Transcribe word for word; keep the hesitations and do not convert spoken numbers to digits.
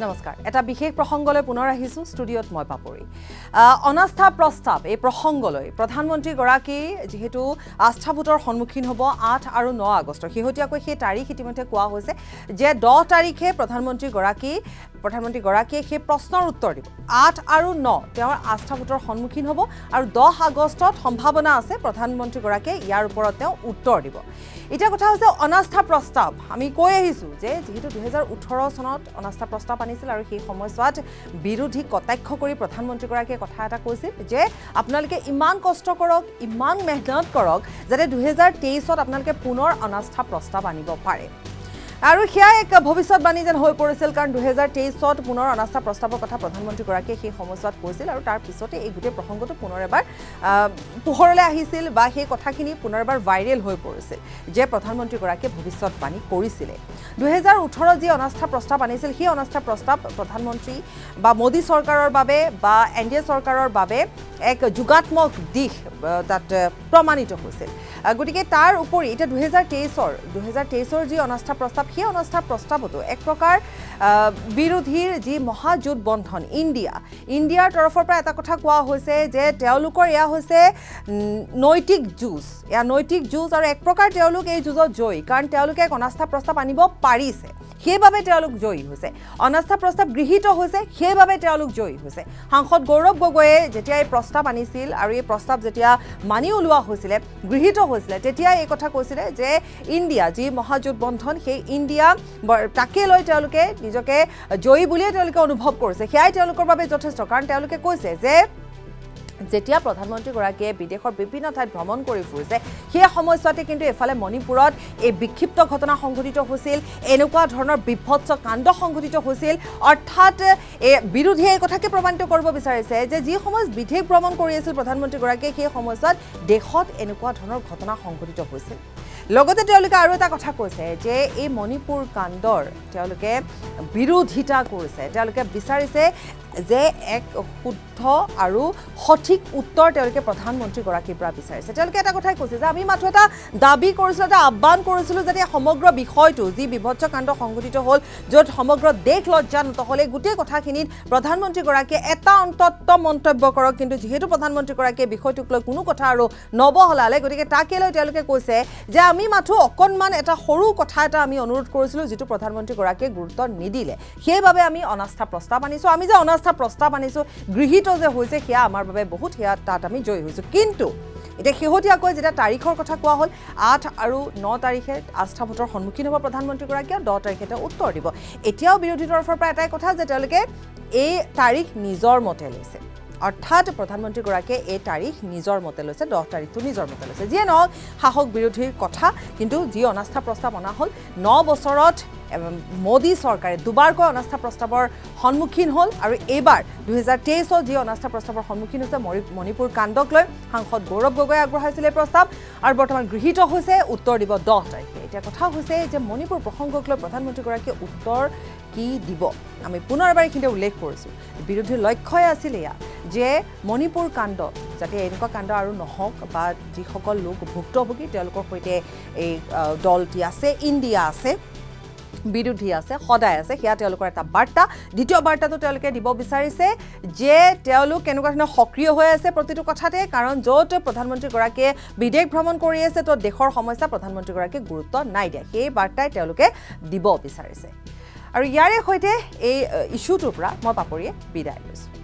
নমস্কাৰ এটা বিশেষ প্ৰসংগলৈ পুনৰ আহিছো ষ্টুডিঅত মই পাপৰি অনাস্থা প্ৰস্তাৱ এই প্ৰসংগলৈ প্ৰধানমন্ত্ৰী গৰাকী যেহেতু আস্থা ভোটৰ সন্মুখীন হ'ব আঠ আৰু ন আগষ্ট হিহতিয়াকৈ সেই তাৰিখ ইতিমধ্যে কোৱা হৈছে যে দহ তাৰিখে প্ৰধানমন্ত্ৰী গৰাকী প্ৰধানমন্ত্ৰী গৰাকীয়ে সেই প্ৰশ্নৰ উত্তৰ দিব আঠ আৰু ন তেওঁৰ আস্থা ভোটৰ সন্মুখীন হ'ব আৰু দহ আগষ্টত সম্ভাৱনা আছে প্ৰধানমন্ত্ৰী গৰাকীয়ে ইয়াৰ ওপৰত তেওঁ উত্তৰ দিব এটা কথা হৈছে অনাস্থা প্ৰস্তাৱ আমি কৈ আহিছো যে যেহেতু দুই হাজাৰ ওঠৰ চনত অনাস্থা প্ৰস্তাৱ আনিছিল আৰু সেই সময়ছোৱাত বিৰোধী কটাক্ষ কৰি প্ৰধানমন্ত্ৰী গৰাকীয়ে কথা এটা কৈছিল যে আপোনালোকে ইমান কষ্ট কৰক ইমান মেহনত কৰক যাতে দুই হাজাৰ তেইছত আপোনালোকে পুনৰ অনাস্থা প্ৰস্তাৱ আনিব পাৰে আৰু হিয়া এক ভৱিষ্যতবাণী যেন হৈ পৰিছিল কাৰণ দুই হাজাৰ তেইছত পুনৰ অনাস্থা প্ৰস্তাৱৰ কথা প্ৰধানমন্ত্ৰী গৰাকীয়ে সেই সময়ছোৱাত কৈছিল আৰু তাৰ পিছতে এই গোটেই প্ৰসংগটো পুনৰ এবাৰ পোহৰলৈ আহিছিল বা সেই কথাখিনি পুনৰ এবাৰ ভাইৰেল হৈ পৰিছিল যে প্ৰধানমন্ত্ৰী গৰাকীয়ে ভৱিষ্যতবাণী কৰিছিল দুই হাজাৰ ওঠৰ যি অনাস্থা প্ৰস্তাৱ আনিছিল সেই অনাস্থা প্ৰস্তাৱ প্ৰধানমন্ত্ৰী বা মোদী চৰকাৰৰ বাবে বা এন ডি এ চৰকাৰৰ বাবে এক যুগাত্মক দিশ তাত প্ৰমাণিত হৈছিল গতিকে তাৰ উপৰি এটা দুই হাজাৰ তেইছৰ দুই হাজাৰ তেইছৰ যি অনাস্থা প্ৰস্তাৱ সেই অনাস্থা প্ৰস্তাৱতো এক প্ৰকাৰ বিৰোধীৰ যি মহাজোঁট বন্ধন ইণ্ডিয়া ইণ্ডিয়াৰ তৰফৰ পৰা এটা কথা কোৱা হৈছে যে তেওঁলোকৰ এয়া হৈছে নৈতিক যুঁজ এয়া নৈতিক যুঁজ আৰু এক প্ৰকাৰ তেওঁলোক এই যুঁজত জয়ী কাৰণ তেওঁলোকে এক অনাস্থা প্ৰস্তাৱ আনিব পাৰিছে সেইবাবে তেওঁলোক জয়ী হৈছে অনাস্থা প্ৰস্তাৱ গৃহীত হৈছে সেইবাবে তেওঁলোক জয়ী হৈছে সাংসদ গৌৰৱ গগৈয়ে যেতিয়া এই প্ৰস্তাৱ আনিছিল আৰু এই প্ৰস্তাৱ যেতিয়া মানি ওলোৱা হৈছিলে গৃহীত হৈছিলে তেতিয়া এই কথা কৈছিলে যে ইণ্ডিয়া যি মহাজোঁট বন্ধন সেই ইণ্ডিয়া তাকে লৈ তেওঁলোকে নিজকে জয়ী বুলিয়ে তেওঁলোকে অনুভৱ কৰিছে সেয়াই তেওঁলোকৰ বাবে যথেষ্ট কাৰণ তেওঁলোকে কৈছে যে যেতিয়া প্ৰধানমন্ত্ৰী গৰাকীয়ে বিদেশৰ বিভিন্ন ঠাইত ভ্ৰমণ কৰি ফুৰিছে সেই সময়ছোৱাতে কিন্তু এফালে মণিপুৰত এই বিক্ষিপ্ত ঘটনা সংঘটিত হৈছিল এনেকুৱা ধৰণৰ বিভৎস কাণ্ড সংঘটিত হৈছিল অৰ্থাৎ এই বিৰোধীয়ে এই কথাকে প্ৰমাণিত কৰিব বিচাৰিছে যে যি সময়ত বিদেশ ভ্ৰমণ কৰি আছিল প্ৰধানমন্ত্ৰী গৰাকীয়ে সেই সময়ছোৱাত দেশত এনেকুৱা ধৰণৰ ঘটনা সংঘটিত হৈছিল লগতে তেওঁলোকে আৰু এটা কথা কৈছে যে এই মণিপুৰ কাণ্ডৰ তেওঁলোকে বিৰোধিতা কৰিছে তেওঁলোকে বিচাৰিছে যে এক শুদ্ধ আৰু সঠিক উত্তৰ তেওঁলোকে প্ৰধানমন্ত্ৰী গৰাকীৰ পৰা বিচাৰিছে তেওঁলোকে এটা কথাই কৈছে যে আমি মাত্ৰ এটা দাবী কৰিছিলোঁ এটা আহ্বান কৰিছিলোঁ যাতে সমগ্ৰ বিষয়টো যি বিভৎস কাণ্ড সংঘটিত হ'ল য'ত সমগ্ৰ দেশ লজ্জানত হ'ল এই গোটেই কথাখিনিত প্ৰধানমন্ত্ৰী গৰাকীয়ে এটা অন্তত্ব মন্তব্য কৰক কিন্তু যিহেতু প্ৰধানমন্ত্ৰী গৰাকীয়ে বিষয়টোক লৈ কোনো কথা আৰু নবহলালে গতিকে তাকে লৈ তেওঁলোকে কৈছে যে আমি মাথো অকণমান এটা সৰু কথা এটা আমি অনুৰোধ কৰিছিলোঁ যিটো প্ৰধানমন্ত্ৰী গৰাকীয়ে গুৰুত্ব নিদিলে সেইবাবে আমি অনাস্থা প্ৰস্তাৱ আনিছোঁ আমি যে অনাস্থা প্ৰস্তাৱ আনিছোঁ গৃহীত যে হৈছে সেয়া আমাৰ বাবে বহুত সেয়া তাত আমি জয়ী হৈছোঁ কিন্তু এতিয়া শেহতীয়াকৈ যেতিয়া তাৰিখৰ কথা কোৱা হ'ল আঠ আৰু ন তাৰিখে আস্থা ভোটৰ সন্মুখীন হ'ব প্ৰধানমন্ত্ৰী গৰাকীয়ে দহ তাৰিখে তেওঁ উত্তৰ দিব এতিয়াও বিৰোধী তৰফৰ পৰা এটাই কথা যে তেওঁলোকে এই তাৰিখ নিজৰ মতে লৈছে অৰ্থাৎ প্ৰধানমন্ত্ৰী গৰাকীয়ে এই তাৰিখ নিজৰ মতে লৈছে দহ তাৰিখটো নিজৰ মতে লৈছে যিয়ে নহওক শাসক বিৰোধীৰ কথা কিন্তু যি অনাস্থা প্ৰস্তাৱ অনা হ'ল ন বছৰত মোদী চৰকাৰে দুবাৰকৈ অনাস্থা প্ৰস্তাৱৰ সন্মুখীন হ'ল আৰু এইবাৰ দুই হাজাৰ তেইছত যি অনাস্থা প্ৰস্তাৱৰ সন্মুখীন হৈছে মণিপুৰ কাণ্ডক লৈ সাংসদ গৌৰৱ গগৈয়ে আগবঢ়াইছিলে প্ৰস্তাৱ আৰু বৰ্তমান গৃহীত হৈছে উত্তৰ দিব দহ তাৰিখে এতিয়া কথা হৈছে যে মণিপুৰ প্ৰসংগক লৈ প্ৰধানমন্ত্ৰীগৰাকীয়ে উত্তৰ কি দিব আমি পুনৰ এবাৰ এইখিনিতে উল্লেখ কৰিছোঁ বিৰোধীৰ লক্ষ্যই আছিল এয়া যে মণিপুৰ কাণ্ড যাতে এনেকুৱা কাণ্ড আৰু নহওক বা যিসকল লোক ভুক্তভোগী তেওঁলোকৰ সৈতে এই দলটি আছে ইণ্ডিয়া আছে বিৰোধী আছে সদায় আছে সেয়া তেওঁলোকৰ এটা বাৰ্তা দ্বিতীয় বাৰ্তাটো তেওঁলোকে দিব বিচাৰিছে যে তেওঁলোক কেনেকুৱা ধৰণৰ সক্ৰিয় হৈ আছে প্ৰতিটো কথাতে কাৰণ য'ত প্ৰধানমন্ত্ৰী গৰাকীয়ে বিদেশ ভ্ৰমণ কৰি আছে তো দেশৰ সমস্যা প্ৰধানমন্ত্ৰী গৰাকীয়ে গুৰুত্ব নাই দিয়া সেই বাৰ্তাই তেওঁলোকে দিব বিচাৰিছে আৰু ইয়াৰে সৈতে এই ইছ্যুটোৰ পৰা মই পাপৰিয়ে বিদায় লৈছোঁ